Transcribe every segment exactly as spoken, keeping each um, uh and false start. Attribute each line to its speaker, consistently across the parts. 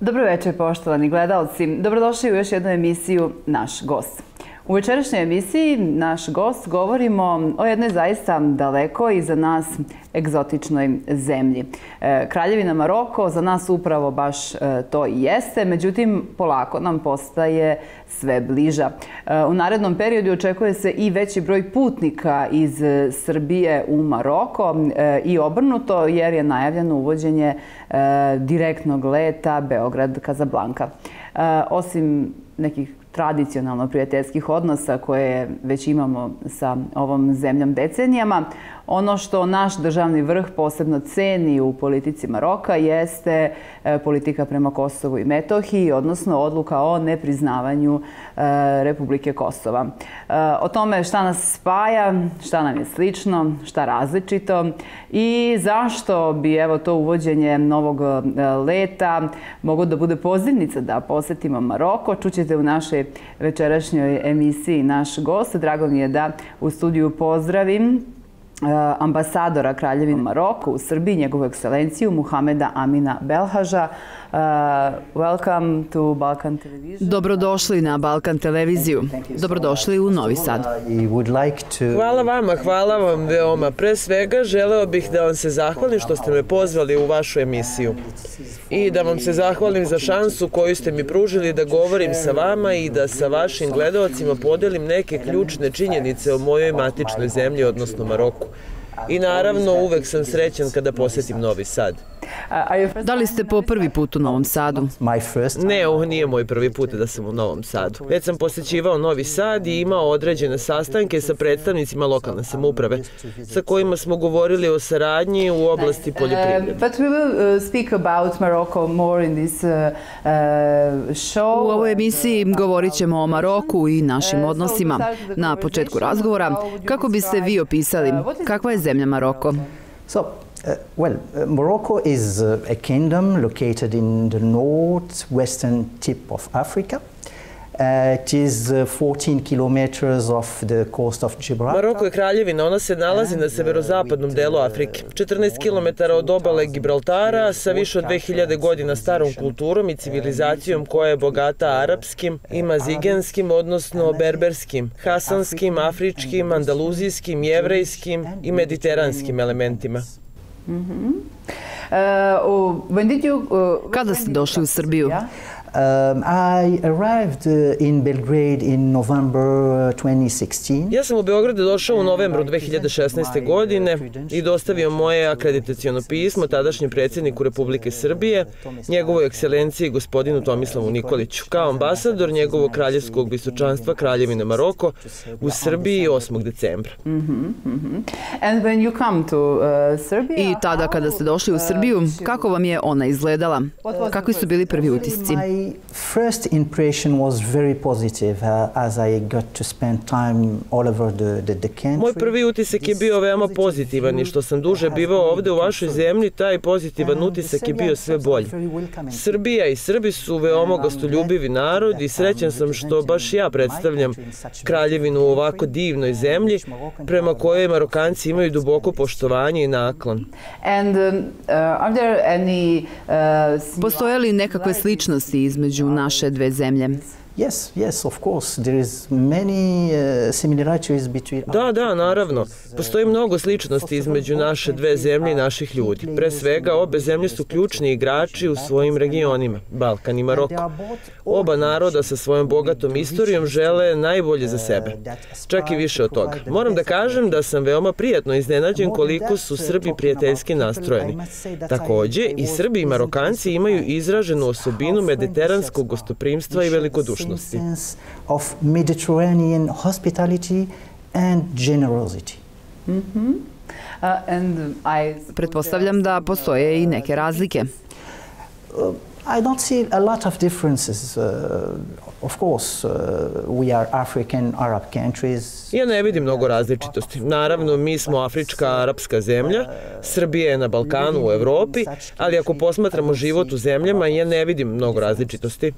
Speaker 1: Dobro večer, poštovani gledalci. Dobrodošli u još jednu emisiju Naš gost. U večerašnjoj emisiji Naš gost govorimo o jednoj zaista daleko i za nas egzotičnoj zemlji. Kraljevina Maroko za nas upravo baš to i jeste, međutim polako nam postaje sve bliža. U narednom periodu očekuje se i veći broj putnika iz Srbije u Maroko i obrnuto, jer je najavljeno uvođenje direktnog leta Beograd-Kazablanka. Osim nekih tradicionalno prijateljskih odnosa koje već imamo sa ovom zemljom decenijama, ono što naš državni vrh posebno ceni u politici Maroka jeste politika prema Kosovu i Metohiji, odnosno odluka o nepriznavanju Republike Kosova. O tome šta nas spaja, šta nam je slično, šta različito i zašto bi evo to uvođenje novog leta moglo da bude pozivnica da posetimo Maroko, čućete u našoj večerašnjoj emisiji Naš gost. Drago mi je da u studiju pozdravim ambasadora Kraljevine Maroko u Srbiji, njegovu ekscelenciju Muhameda Amina Belhaža. Welcome to Balkan Television.
Speaker 2: Dobrodošli na Balkan televiziju. Dobrodošli u Novi Sad.
Speaker 3: Hvala vama, hvala vam veoma. Pre svega želeo bih da vam se zahvalim što ste me pozvali u vašu emisiju i da vam se zahvalim za šansu koju ste mi pružili da govorim sa vama i da sa vašim gledaocima podelim neke ključne činjenice o mojoj matičnoj zemlji, odnosno Maroku. I naravno, uvek sam srećan kada posetim Novi Sad.
Speaker 2: Da li ste po prvi put u Novom Sadu?
Speaker 3: Ne, ovo nije moj prvi put da sam u Novom Sadu. Već sam posećivao Novi Sad i imao određene sastanke sa predstavnicima lokalne samouprave, sa kojima smo govorili o saradnji u oblasti poljoprivrede.
Speaker 2: U ovoj emisiji govorit ćemo o Maroku i našim odnosima. Na početku razgovora, kako biste vi opisali kakva je zemlja Maroko?
Speaker 4: Uh, well, uh, Morocco is uh, a kingdom located in the northwestern tip of Africa. Uh, it is uh, fourteen kilometers off the coast of Gibraltar.
Speaker 3: Maroko je kraljevina, ona se nalazi na severozapadnom delu Afrike. četrnaest kilometara od obale Gibraltara sa više od dve hiljade godina starom kulturom i civilizacijom koja je bogata arapskim i mazigenskim, odnosno berberskim, hasanskim, afričkim, andaluzijskim, jevrejskim i mediteranskim elementima.
Speaker 2: Kada ste došli u Srbiju?
Speaker 4: Um, I arrived uh, in Belgrade in November twenty sixteen.
Speaker 3: Ja sam u Beogradu došao u novembru dve hiljade šesnaeste. godine i dostavio moje akreditaciono pismo tadašnjem predsjedniku Republike Srbije, njegovoj ekscelenciji gospodinu Tomislavu Nikoliću, kao ambasador njegovog kraljevskog visočanstva Kraljevine Maroko u Srbiji osmog decembra.
Speaker 2: I tada kada ste došli u Srbiju, kako vam je ona izgledala? Kakvi su bili prvi utisci?
Speaker 4: My first impression was very positive uh, as I got to spend time all over the, the, the country.
Speaker 3: Moj prvi utisak je bio veoma pozitivan i što sam duže bivao ovde u vašoj zemlji, taj pozitivan utisak je bio sve bolji. Srbija i Srbi su veoma gostoljubivi narod i srećan sam što baš ja predstavljam kraljevinu u ovako divnoj zemlji prema kojoj Marokanci imaju duboko poštovanje i naklon.
Speaker 2: Postoje li nekakve sličnosti između naše dve zemlje?
Speaker 4: Yes, yes, of course. There is many uh, similarities between.
Speaker 3: Da, da, naravno. Postoji mnogo sličnosti između naše dve zemlje i naših ljudi. Pre svega, obe zemlje su ključni igrači u svojim regionima, Balkan i Maroko. Oba naroda sa svojom bogatom istorijom žele najbolje za sebe. Čak i više od toga. Moram da kažem da sam veoma prijatno iznenađen koliko su Srbi prijateljski nastrojeni. Takođe, i Srbi i Marokanci imaju izraženu osobinu mediteranskog gostoprimstva i velikodušnosti.
Speaker 4: Sense of Mediterranean hospitality and generosity.
Speaker 2: Pretpostavljam da postoje i neke razlike.
Speaker 4: I don't see a lot of differences. Uh, of course, uh, we are African, Arab countries.
Speaker 3: Ja ne vidim mnogo različitosti. Naravno, mi smo afrička, arapska zemlja, Srbija je na Balkanu, u Evropi, ali ako posmatramo život u zemljama, ja ne vidim mnogo različitosti.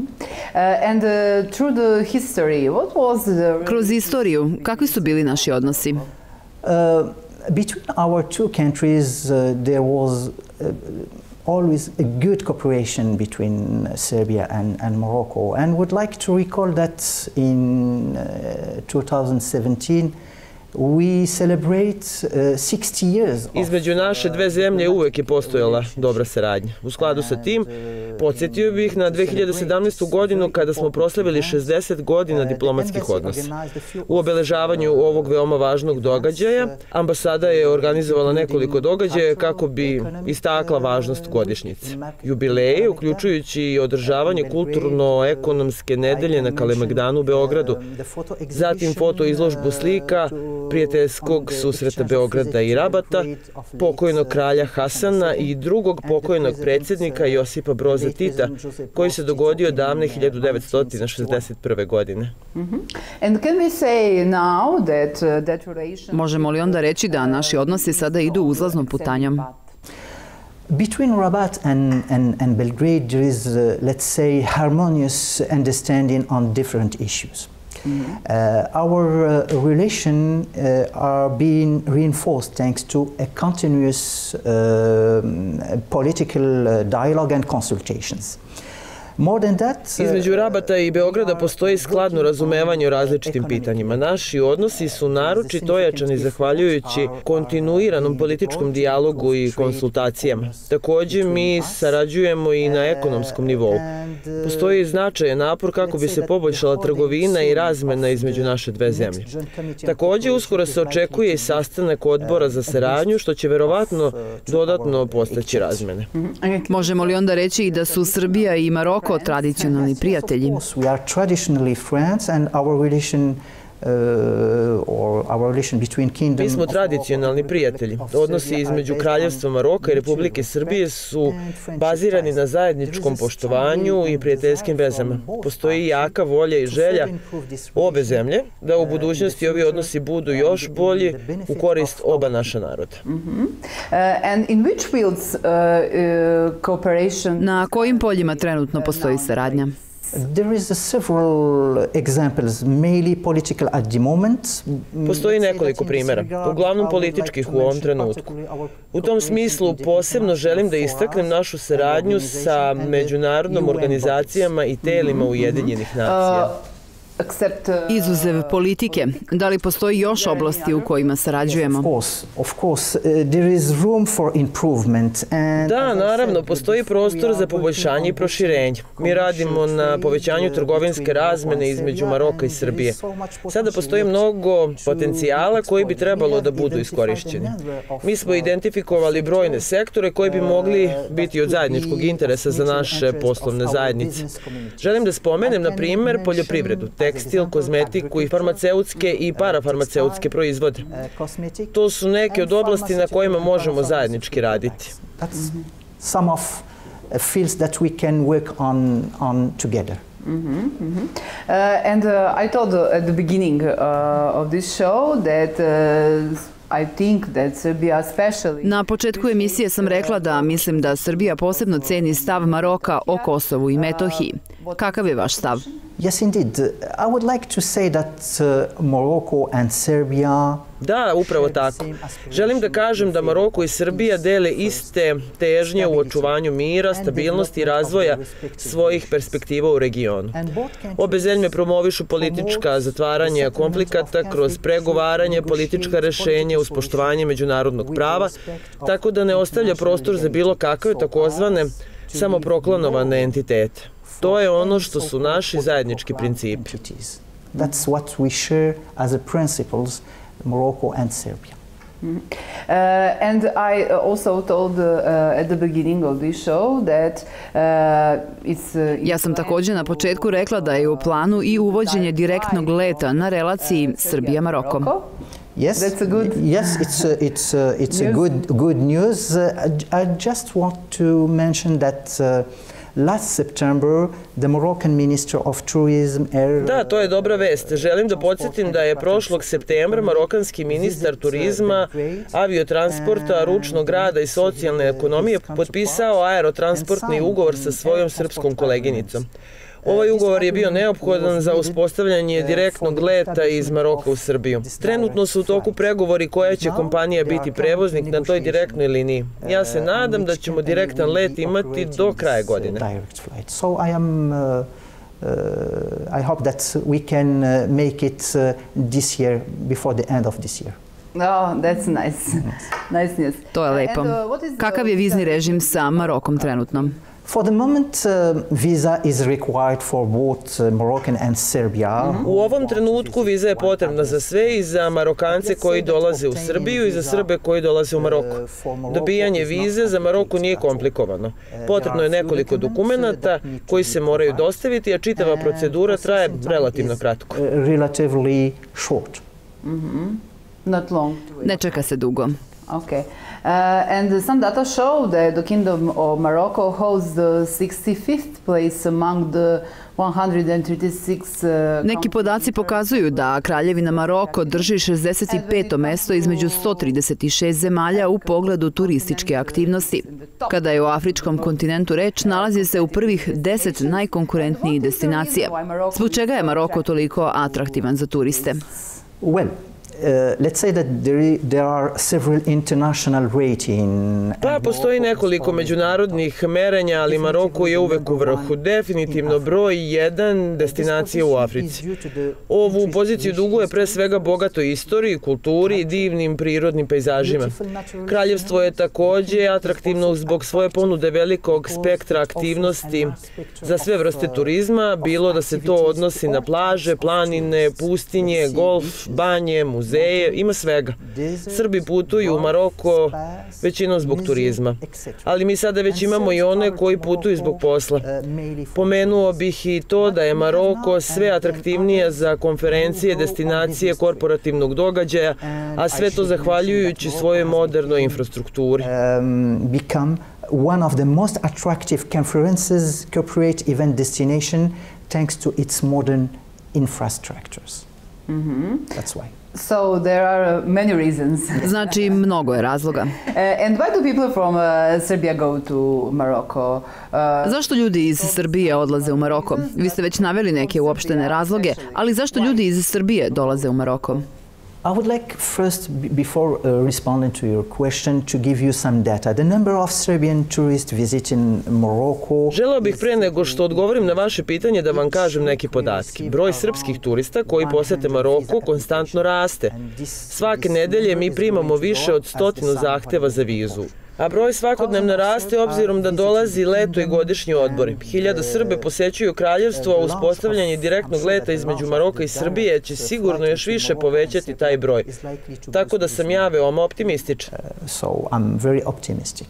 Speaker 2: Kroz istoriju, kakvi su bili naši odnosi?
Speaker 4: Uh, between our two countries, uh, there was uh, always a good cooperation between Serbia and, and Morocco, and would like to recall that in uh, two thousand seventeen we celebrate uh, sixty years.
Speaker 3: Između naše dve zemlje uvek je postojala dobra saradnja. U skladu sa tim, podsjetio bih na dve hiljade sedamnaestu. godinu kada smo proslavili šezdeset godina diplomatskih odnosa. U obeležavanju ovog veoma važnog događaja, ambasada je organizovala nekoliko događaja kako bi istakla važnost godišnjice. Jubileje, uključujući i održavanje kulturno-ekonomske nedelje na Kalemegdanu u Beogradu, zatim fotoizložbu slika, prijateljskog susreta Beograda i Rabata, pokojnog kralja Hasana i drugog pokojnog predsjednika Josipa Broza Tita, koji se dogodio davne hiljadu devetsto šezdeset prve. godine.
Speaker 2: Možemo li onda reći da naši odnosi sada idu uzlaznom putanjom?
Speaker 4: Between Rabat and, and, and Belgrade there is, uh, let's say, harmonious understanding on different issues. Mm-hmm. uh, our uh, relation uh, are being reinforced thanks to a continuous uh, political uh, dialogue and consultations.
Speaker 3: Između Rabata i Beograda postoji skladno razumevanje o različitim pitanjima. Naši odnosi su naročito ojačani zahvaljujući kontinuiranom političkom dijalogu i konsultacijama. Također mi sarađujemo i na ekonomskom nivou. Postoji značajan napor kako bi se poboljšala trgovina i razmena između naše dve zemlje. Također uskoro se očekuje i sastanak odbora za saradnju, što će verovatno dodatno postaći razmene.
Speaker 2: Možemo li onda reći i da su Srbija i Maroko tradicionalni prijatelji?
Speaker 3: Mi smo tradicionalni prijatelji. Odnosi između Kraljevstva Maroka i Republike Srbije su bazirani na zajedničkom poštovanju i prijateljskim vezama. Postoji jaka volja i želja obe zemlje da u budućnosti ovi odnosi budu još bolji u korist oba naša naroda.
Speaker 2: Na kojim poljima trenutno postoji saradnja?
Speaker 4: There is several examples, mainly political at the moment.
Speaker 3: Postoji nekoliko primjera, uglavnom političkih u ovom trenutku. U tom smislu posebno želim da istaknem našu saradnju sa međunarodnom organizacijama i telima Ujedinjenih nacija.
Speaker 2: Izuzev politike, da li postoji još oblasti u kojima sarađujemo?
Speaker 3: Da, naravno, postoji prostor za poboljšanje i proširenje. Mi radimo na povećanju trgovinske razmene između Maroka i Srbije. Sada postoji mnogo potencijala koji bi trebalo da budu iskorišćeni. Mi smo identifikovali brojne sektore koji bi mogli biti od zajedničkog interesa za naše poslovne zajednice. Želim da spomenem, na primjer, poljoprivredu, tekstil, kozmetiku i farmaceutske i parafarmaceutske proizvode. To su neke od oblasti na kojima možemo zajednički raditi.
Speaker 4: Some of fields that we can work on on together.
Speaker 1: Mm-hmm, mm-hmm. Uh, and uh, I told at the beginning uh, of this show that uh,
Speaker 2: Na početku emisije sam rekla da mislim da Srbija posebno ceni stav Maroka o Kosovu i Metohiji. Kakav je vaš stav?
Speaker 4: Yes, indeed. I would like to say that uh, Morocco and Serbia...
Speaker 3: Da, upravo tako. Želim da kažem da Maroko i Srbija dele iste težnje u očuvanju mira, stabilnosti i razvoja svojih perspektiva u regionu. Obe zemlje promovišu politička zatvaranja konflikata kroz pregovaranje, politička rešenja uz poštovanje međunarodnog prava, tako da ne ostavlja prostor za bilo kakve takozvane samoproklamovane entitete. To je ono što su naši zajednički principi.
Speaker 4: That's what we share as a principles, Morocco and Serbia.
Speaker 1: Mm-hmm. Uh, and I also told uh, at the beginning of this show that uh, it's... Uh,
Speaker 2: ja sam također na početku rekla da je u planu i uvođenje direktnog leta na relaciji Srbija-Maroko.
Speaker 4: Yes, that's a good. Yes, it's a, it's a, it's a good good news. Uh, I just want to mention that uh, last September the Moroccan Minister of Tourism Air...
Speaker 3: Da, to je dobra vest. Želim da podsjetim da je prošlog septembra marokanski ministar turizma, aviotransporta, ručnog rada i socijalne ekonomije potpisao aerotransportni ugovor sa svojom srpskom koleginicom. Ovaj ugovor je bio neophodan za uspostavljanje direktnog leta iz Maroka u Srbiju. Trenutno su u toku pregovori koja će kompanija biti prevoznik na toj direktnoj liniji. Ja se nadam da ćemo direktan let imati do kraja godine.
Speaker 4: I hope that we can make it this year, before the end of this year.
Speaker 1: Oh, that's nice. Nice news.
Speaker 2: To je lepo. Kakav je vizni režim sa Marokom trenutno?
Speaker 4: For the moment, uh, visa is required for both uh, Moroccan and Serbia.
Speaker 3: U ovom trenutku viza je potrebna za sve i za Marokance koji dolaze u Srbiju i za Srbe koji dolaze u Maroko. Dobijanje vize za Maroko nije komplikovano. Potrebno je nekoliko dokumenata koji se moraju dostaviti, a čitava procedura traje relativno kratko.
Speaker 4: Relatively short.
Speaker 1: Not long.
Speaker 2: Ne čeka se dugo.
Speaker 1: Okay. Uh, and some data show that the Kingdom of Morocco holds the sixty-fifth place among the one hundred thirty-six uh,
Speaker 2: Neki podaci pokazuju da Kraljevina Maroko drži šezdeset peto mesto između sto trideset šest zemalja u pogledu turističke aktivnosti. Kada je o afričkom kontinentu reč, nalazi se u prvih deset najkonkurentnijih destinacija. Zbog čega je Maroko toliko atraktivan za turiste?
Speaker 4: Well, Uh, let's say that there, there are several international rating.
Speaker 3: Pa, postoji nekoliko međunarodnih merenja, ali Maroko je uvek u vrhu. Definitivno broj jedan destinacije u Africi. Ovu poziciju duguje pre svega bogatoj istoriji, kulturi i divnim prirodnim pejzažima. Kraljevstvo je takođe atraktivno zbog svoje ponude velikog spektra aktivnosti za sve vrste turizma, bilo da se to odnosi na plaže, planine, pustinje, golf, banje, muzeje, ima svega. Srbi putuju u Maroko većinom zbog turizma, ali mi sada već imamo i one koji putuju zbog posla. Pomenuo bih i to da je Maroko sve atraktivnije za konferencije, destinacije, korporativnog događaja, a sve to zahvaljujući svojoj modernoj infrastrukturi.
Speaker 4: One of the most attractive conferences, corporate event destination, thanks to its modern infrastructures. That's why.
Speaker 1: So there are many reasons.
Speaker 2: Znači, mnogo je razloga.
Speaker 1: And why do people from uh, Serbia go to Morocco? Uh,
Speaker 2: Zašto ljudi iz Srbije odlaze u Maroko? Vi ste već naveli neke uopštene razloge, ali zašto ljudi iz Srbije dolaze u Maroko?
Speaker 4: I would like first, before uh, responding to your question, to give you some data. The number of Serbian tourists visiting Morocco...
Speaker 3: Želeo bih pre nego što odgovorim na vaše pitanje da vam kažem neke podatke. Broj srpskih turista koji posete Maroko konstantno raste. Svake nedelje mi primamo više od stotinu zahteva za vizu. A broj svakodnevno raste obzirom da dolazi leto i godišnji odbori. Hiljada Srbe posećuju kraljevstvo, a uspostavljanje direktnog leta između Maroka i Srbije će sigurno još više povećati taj broj. Tako da sam ja veoma optimističan.
Speaker 4: So I'm very optimistic.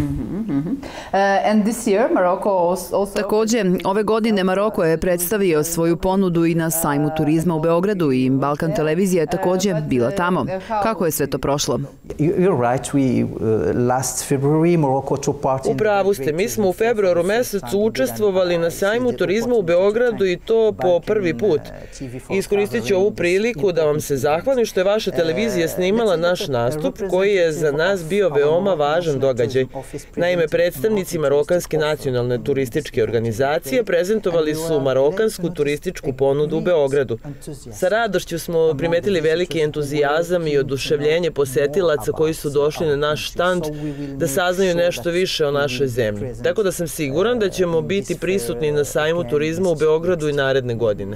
Speaker 1: And this year Morocco also...
Speaker 2: Takođe, ove godine Maroko je predstavio svoju ponudu i na sajmu turizma u Beogradu i Balkan televizija je takođe bila tamo. Kako je sve to prošlo?
Speaker 4: You're right, we uh, last
Speaker 3: U pravu ste, mi smo u februaru mesecu učestvovali na sajmu turizma u Beogradu i to po prvi put. Iskoristit ću ovu priliku da vam se zahvalim što je vaša televizija snimala naš nastup koji je za nas bio veoma važan događaj. Naime, predstavnici Marokanske nacionalne turističke organizacije prezentovali su marokansku turističku ponudu u Beogradu. Sa radošću smo primetili veliki entuzijazam i oduševljenje posetilaca koji su došli na naš štand da saznaju nešto više o našoj zemlji. Tako da sam siguran da ćemo biti prisutni na sajmu turizma u Beogradu i naredne godine.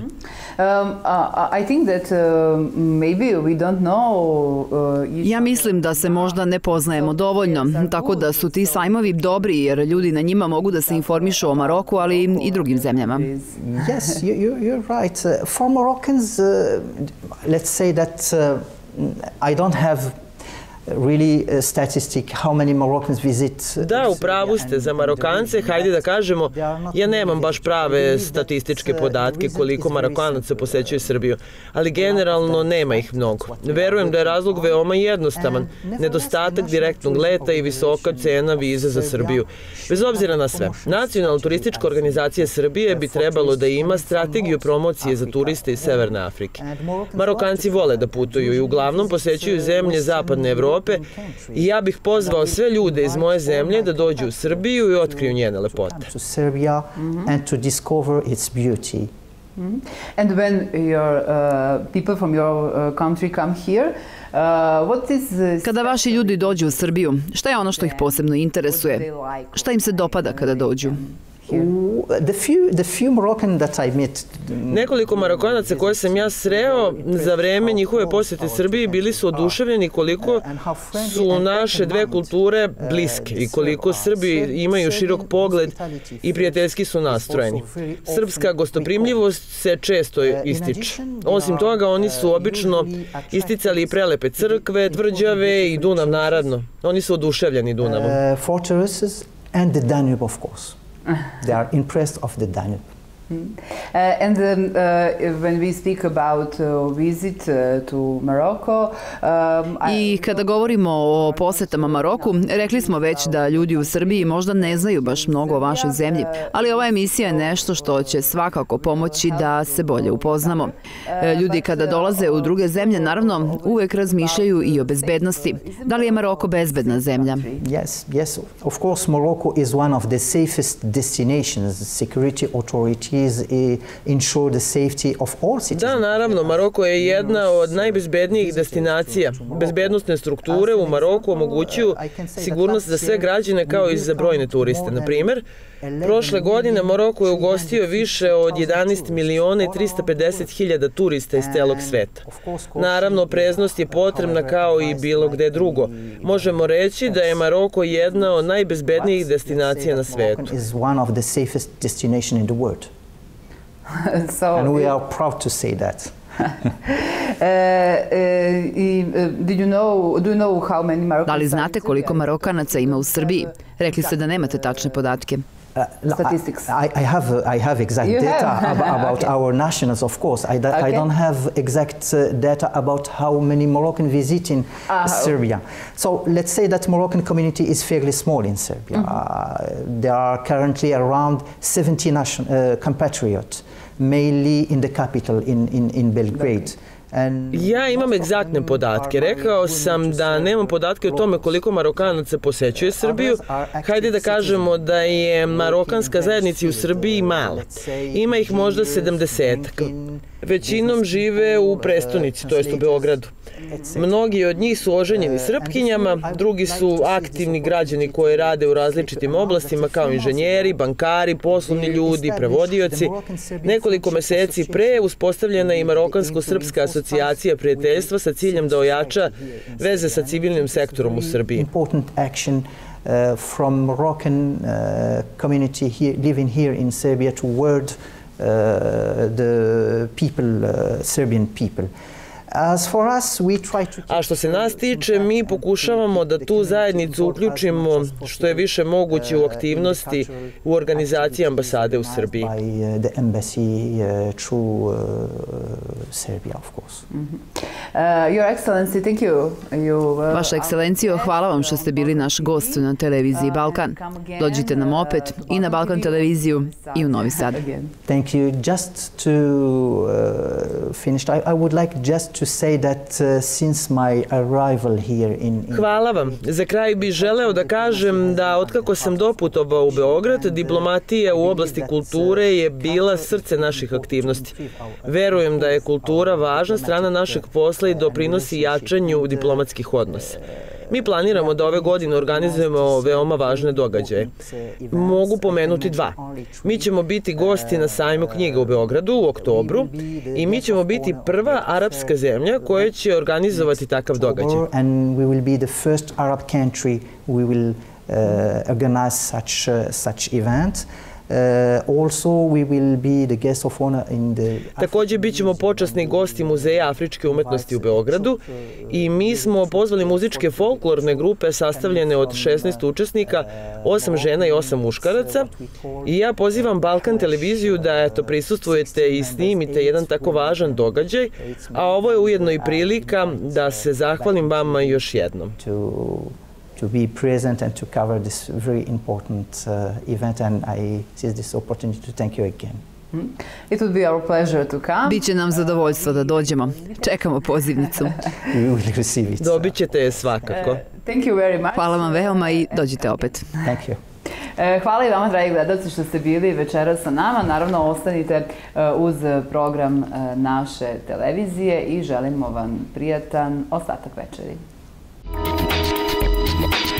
Speaker 2: Ja mislim da se možda ne poznajemo dovoljno, tako da su ti sajmovi dobri jer ljudi na njima mogu da se informišu o Maroku, ali i drugim zemljama.
Speaker 4: Yes, you're right. For Moroccans, let's say that I don't have really statistic how many Moroccans visit.
Speaker 3: Da, u pravu ste. Za Marokance, hajde da kažemo, ja nemam baš prave statističke podatke koliko Marokanaca posećuju Srbiju, ali generalno nema ih mnogo. Verujem da je razlog veoma jednostavan, nedostatak direktnog leta i visoka cena vize za Srbiju. Bez obzira na sve, Nacionalna turistička organizacija Srbije bi trebalo da ima strategiju promocije za turiste iz Severne Afrike. Marokanci vole da putuju i uglavnom posećuju zemlje Zapadne Evrope Evrope i ja bih pozvao sve ljude iz moje zemlje da dođu u Srbiju i otkriju njene lepote.
Speaker 1: And when your uh, people from your uh, country come here, uh, what is the...
Speaker 2: Kada vaši ljudi dođu u Srbiju, šta je ono što ih posebno interesuje? Šta im se dopada kada dođu?
Speaker 4: The few, the few Moroccan that I met...
Speaker 3: Nekoliko Marokanaca koje sam ja sreo za vreme njihove posjete Srbiji bili su oduševljeni koliko su naše dve kulture bliske i koliko Srbi imaju širok pogled i prijateljski su nastrojeni. Srpska gostoprimljivost se često ističe. Osim toga, oni su obično isticali i prelepe crkve, tvrđave i Dunav naravno. Oni su oduševljeni Dunavom.
Speaker 4: Fortresses and the Danube, of course. They are impressed of the Danube.
Speaker 1: Mm. Uh, and um, uh, when we speak about uh, visit uh, to Morocco, um,
Speaker 2: I kada govorimo o posetama Maroku, rekli smo već da ljudi u Srbiji možda ne znaju baš mnogo o vašoj zemlji, ali ova emisija je nešto što će svakako pomoći da se bolje upoznamo. Ljudi kada dolaze u druge zemlje, naravno, uvek razmišljaju i o bezbednosti. Da li je Maroko bezbedna zemlja?
Speaker 4: Yes, yes. Of course, Morocco is one of the safest destinations. Security authorities ensure the safety of all citizens.
Speaker 3: Da, naravno, Maroko je jedna od najbezbednijih destinacija. Bezbednosne strukture u Maroku omogućuju sigurnost za sve građane kao i za brojne turiste. Na primjer, prošle godine Maroko je ugostio više od jedanaest miliona i trista pedeset hiljada turista iz celog sveta. Naravno, opreznost je potrebna kao i bilo gde drugo. Možemo reći da je Maroko jedna od najbezbednijih destinacija na svetu.
Speaker 1: So,
Speaker 4: and we are proud to say that.
Speaker 1: uh, uh, did you know, do you know how many Moroccans?
Speaker 2: Da li znate koliko Marokanaca ima u Srbiji? Rekli ste da nemate tačne podatke.
Speaker 4: Uh, Statistics. I, I have I have exact you data have? about okay. our nationals, of course. I, okay. I don't have exact uh, data about how many Moroccan visiting uh, Serbia. So let's say that Moroccan community is fairly small in Serbia. Mm-hmm. uh, there are currently around seventy nation, uh, compatriots, mainly in the capital, in, in, in Belgrade.
Speaker 3: Ja imam egzaktne podatke. Rekao sam da nemam podatke o tome koliko Marokanaca posećuje Srbiju. Hajde da kažemo da je marokanska zajednica u Srbiji mala. Ima ih možda sedamdesetak. Većinom žive u prestonici, to jest u Beogradu. Mnogi od njih su oženjeni Srpkinjama, drugi su aktivni građani koji rade u različitim oblastima kao inženjeri, bankari, poslovni ljudi, prevodioci. Nekoliko meseci pre uspostavljena je i Marokansko-srpska asocijacija prijateljstva sa ciljem da ojača veze sa civilnim sektorom u Srbiji.
Speaker 4: Uh, from Moroccan uh, community here, living here in Serbia toward uh, the people, uh, Serbian people.
Speaker 3: A što se nas tiče, mi pokušavamo da tu zajednicu uključimo što je više moguće u aktivnosti u organizaciji ambasade u Srbiji.
Speaker 2: Vaša ekscelencijo, hvala vam što ste bili naš gost na televiziji Balkan. Dođite nam opet i na Balkan televiziju i u Novi Sad.
Speaker 4: Thank you. Just to uh, finish, I, I would like just to say that uh, since my arrival here in, in
Speaker 3: Hvala vam. Za kraj bih želeo da kažem da otkako sam doputovao u Beograd, diplomatija u oblasti kulture je bila srce naših aktivnosti. Verujem da je kultura važna strana našeg posla i doprinosi jačanju diplomatskih odnosa. Mi planiramo da ove godine organizujemo veoma važne događaje. Mogu pomenuti dva. Mi ćemo biti gosti na sajmu knjiga u Beogradu u oktobru i mi ćemo biti prva arapska zemlja koja će organizovati takav događaj.
Speaker 4: And we will be the first Arab country we will uh, organize such uh, such event. Uh, also we will be the guest of honor in the
Speaker 3: Također bit ćemo počasni gosti Muzeja afričke umetnosti u Beogradu i mi smo pozvali muzičke folklorne grupe sastavljene od šesnaest učesnika, osam žena i osam muškaraca i ja pozivam Balkan televiziju da eto prisustvujete i snimite jedan tako važan događaj, a ovo je ujedno i prilika da se zahvalim vama još jednom.
Speaker 4: to be present and to cover this very important uh, event, and I seize this opportunity to thank you again.
Speaker 1: It would be our pleasure to come.
Speaker 2: Biće nam zadovoljstvo da dođemo. Čekamo pozivnicu.
Speaker 4: We will receive it.
Speaker 3: Dobit ćete je svakako.
Speaker 1: Thank you very much.
Speaker 2: Hvala vam veoma i dođite opet.
Speaker 4: Thank you.
Speaker 1: Hvala i vama, dragi gledalci, što ste bili večeras sa nama. Naravno, ostanite uz program naše televizije i želimo vam prijatan ostatak večeri.